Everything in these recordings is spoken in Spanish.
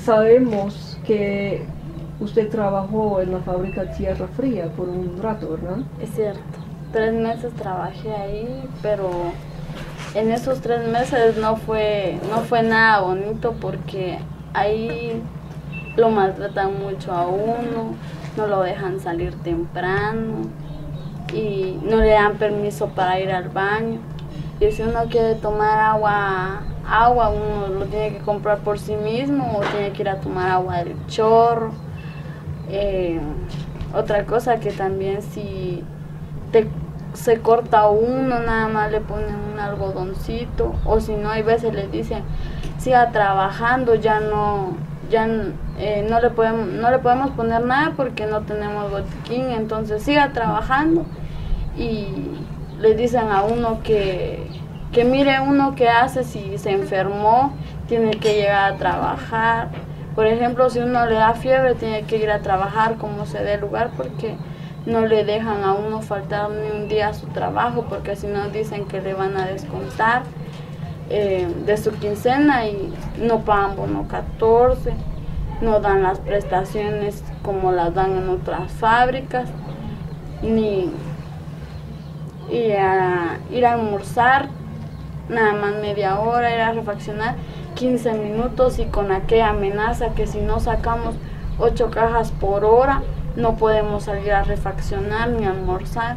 sabemos que usted trabajó en la fábrica Tierra Fría por un rato, ¿verdad? Es cierto, 3 meses trabajé ahí, pero en esos 3 meses no fue nada bonito porque ahí lo maltratan mucho a uno, no lo dejan salir temprano y no le dan permiso para ir al baño. Y si uno quiere tomar agua uno lo tiene que comprar por sí mismo o tiene que ir a tomar agua del chorro. Otra cosa que también si se corta uno, nada más le ponen un algodoncito, o si no, hay veces les dicen siga trabajando, no le podemos poner nada porque no tenemos botiquín, entonces siga trabajando. Y le dicen a uno que mire uno qué hace si se enfermó, tiene que llegar a trabajar. Por ejemplo, si uno le da fiebre, tiene que ir a trabajar como se dé lugar, porque no le dejan a uno faltar ni un día a su trabajo, porque si no dicen que le van a descontar de su quincena y no pagan bono 14, no dan las prestaciones como las dan en otras fábricas, ni ir a almorzar, nada más media hora, ir a refaccionar 15 minutos y con aquella amenaza que si no sacamos 8 cajas por hora no podemos salir a refaccionar ni a almorzar.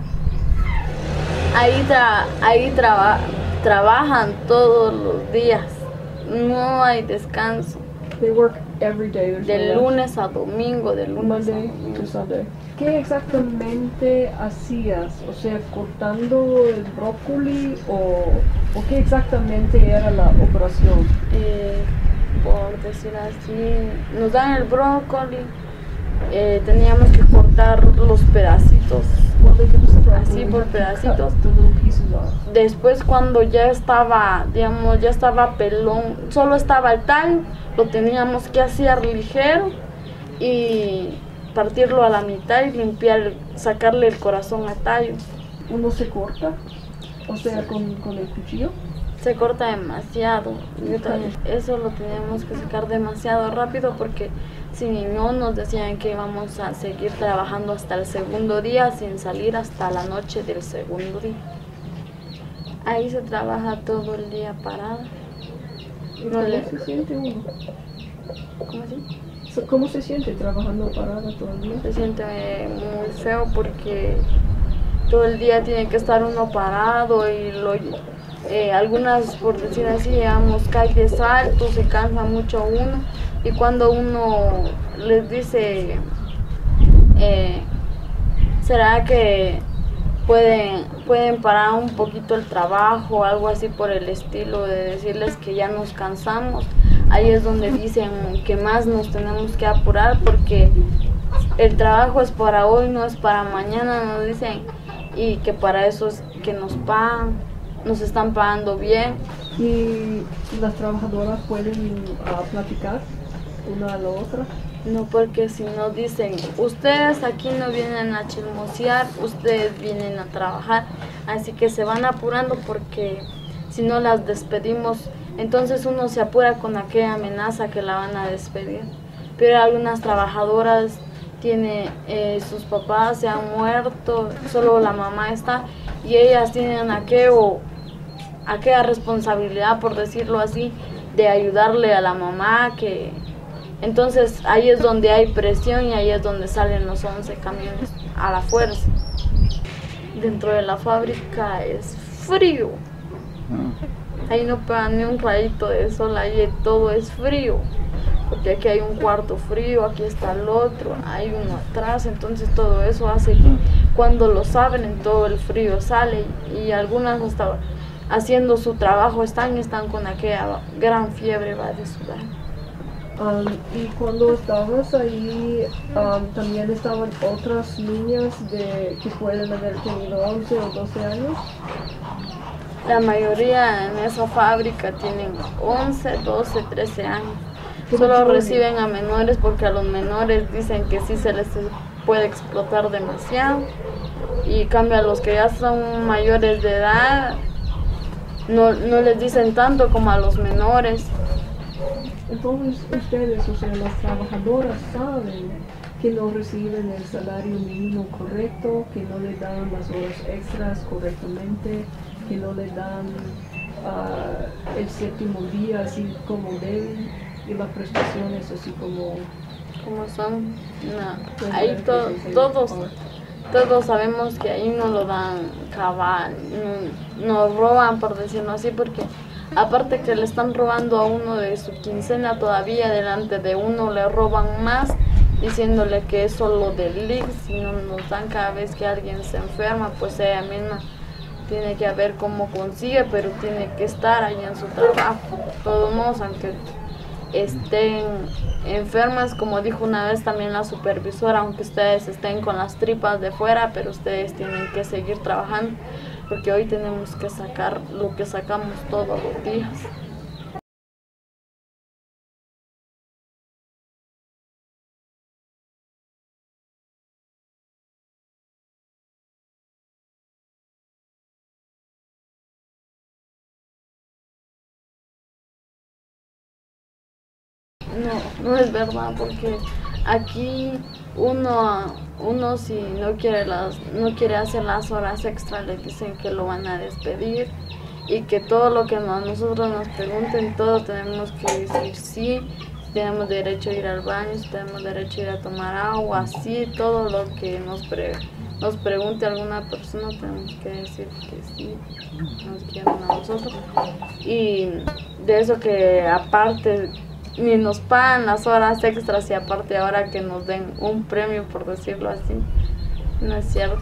Ahí trabajan todos los días, no hay descanso. They work every day. De lunes a domingo, de lunes Monday a domingo. to Sunday. ¿Qué exactamente hacías? O sea, cortando el brócoli o qué exactamente era la operación? Por decir así, nos dan el brócoli, teníamos que cortar los pedacitos, así por pedacitos. Después cuando ya estaba, pelón, solo estaba el tallo, lo teníamos que hacer ligero y partirlo a la mitad y sacarle el corazón al tallo. ¿Uno se corta? O sea, con el cuchillo. Se corta demasiado. Eso lo tenemos que sacar demasiado rápido porque si no nos decían que íbamos a seguir trabajando hasta el segundo día sin salir hasta la noche del segundo día. Ahí se trabaja todo el día parado. ¿Cómo se siente uno? ¿Cómo así? ¿Cómo se siente trabajando parada todo el día? Se siente muy feo porque todo el día tiene que estar uno parado y algunas, por decir así, llevamos calles altos, se cansa mucho uno y cuando uno les dice ¿será que pueden parar un poquito el trabajo, algo así por el estilo de decirles que ya nos cansamos? Ahí es donde dicen que más nos tenemos que apurar porque el trabajo es para hoy, no es para mañana, nos dicen, y que para eso es que nos pagan, nos están pagando bien. ¿Y las trabajadoras pueden platicar una a la otra? No, porque si no dicen, ustedes aquí no vienen a chismosear, ustedes vienen a trabajar, así que se van apurando porque si no las despedimos, entonces uno se apura con aquella amenaza que la van a despedir. Pero algunas trabajadoras sus papás se han muerto, solo la mamá está y ellas tienen aquella responsabilidad, por decirlo así, de ayudarle a la mamá, entonces ahí es donde hay presión y ahí es donde salen los 11 camiones a la fuerza. Dentro de la fábrica es frío, ahí no pega ni un rayito de sol, ahí todo es frío, porque aquí hay un cuarto frío, aquí está el otro, hay uno atrás, entonces todo eso hace que cuando lo abren todo el frío sale y algunas hasta haciendo su trabajo están con aquella gran fiebre va de sudar. Y cuando estabas ahí, también estaban otras niñas que pueden haber tenido 11 o 12 años. La mayoría en esa fábrica tienen 11, 12, 13 años. Solo reciben a menores porque a los menores dicen que sí se les puede explotar demasiado. Y cambio a los que ya son mayores de edad, no les dicen tanto como a los menores. entonces ustedes, o sea, las trabajadoras saben que no reciben el salario mínimo correcto, que no le dan las horas extras correctamente, que no le dan el séptimo día así como deben y las prestaciones así como son. No, pues, ahí todos sabemos que ahí no lo dan cabal, nos roban, por decirlo así, porque aparte que le están robando a uno de su quincena, todavía delante de uno le roban más, diciéndole que es solo del IX, y no nos dan cada vez que alguien se enferma, pues ella misma tiene que ver cómo consigue, pero tiene que estar ahí en su trabajo. De todos modos, aunque estén enfermas, como dijo una vez también la supervisora, aunque ustedes estén con las tripas de fuera, pero ustedes tienen que seguir trabajando, porque hoy tenemos que sacar lo que sacamos todos los días. No es verdad, porque aquí uno si no quiere hacer las horas extra, le dicen que lo van a despedir, y que todo lo que nosotros nos pregunten, todo tenemos que decir sí. Tenemos derecho a ir al baño, tenemos derecho a ir a tomar agua, así, todo lo que nos pregunte alguna persona tenemos que decir que sí, nos quieren a nosotros. Y de eso que aparte ni nos pagan las horas extras, y aparte ahora que nos den un premio, por decirlo así, no es cierto.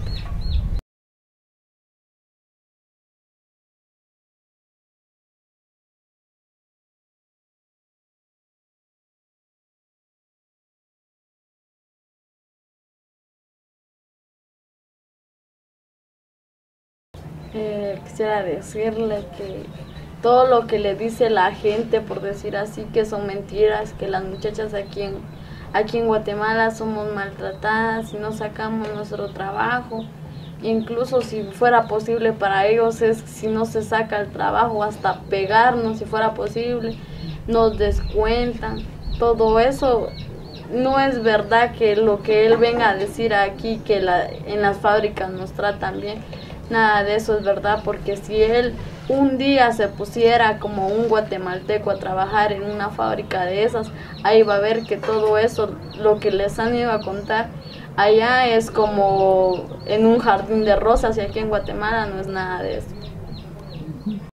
Quisiera decirle que todo lo que le dice la gente, por decir así, que son mentiras, que las muchachas aquí en Guatemala somos maltratadas y no sacamos nuestro trabajo. Incluso si fuera posible para ellos, es si no se saca el trabajo, hasta pegarnos si fuera posible, nos descuentan. Todo eso no es verdad, que lo que él venga a decir aquí, que en las fábricas nos tratan bien. Nada de eso es verdad, porque si él un día se pusiera como un guatemalteco a trabajar en una fábrica de esas, ahí va a ver que todo eso, lo que les han ido a contar, allá es como en un jardín de rosas, y aquí en Guatemala no es nada de eso.